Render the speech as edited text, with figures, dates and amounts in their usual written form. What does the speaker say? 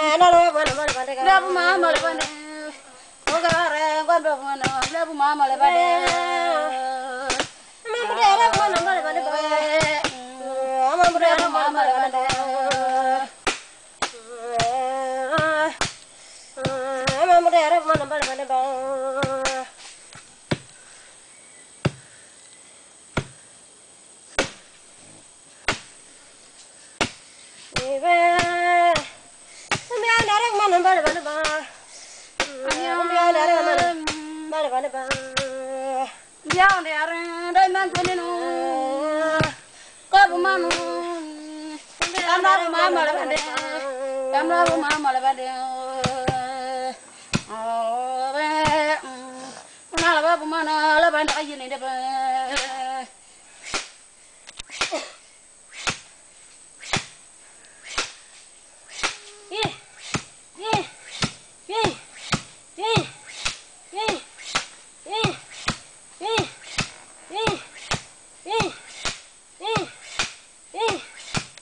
Lebu mama le bande. Ogare gondo mono. Lebu mama le bande. Mamudere mono le bande. Mamudere mama le bande. Mamudere mono le bande. Yeah.